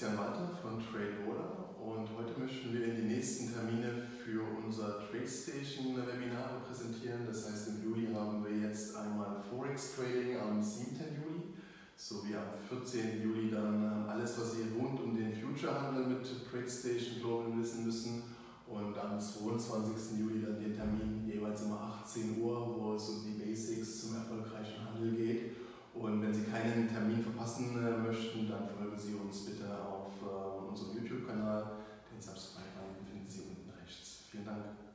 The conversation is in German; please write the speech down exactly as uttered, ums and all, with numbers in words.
Christian Walter von TradeOrder und heute möchten wir die nächsten Termine für unser TradeStation Webinare präsentieren. Das heißt, im Juli haben wir jetzt einmal Forex Trading am siebten Juli sowie am vierzehnten Juli dann alles, was Sie rund um den Future-Handel mit TradeStation Global wissen müssen, und am zweiundzwanzigsten Juli dann den Termin jeweils um achtzehn Uhr, wo es um die Basics zum erfolgreichen Handel geht. Und wenn Sie keinen Termin verpassen möchten, dann folgen Sie uns bitte auf unserem YouTube-Kanal. Den Subscribe-Button finden Sie unten rechts. Vielen Dank.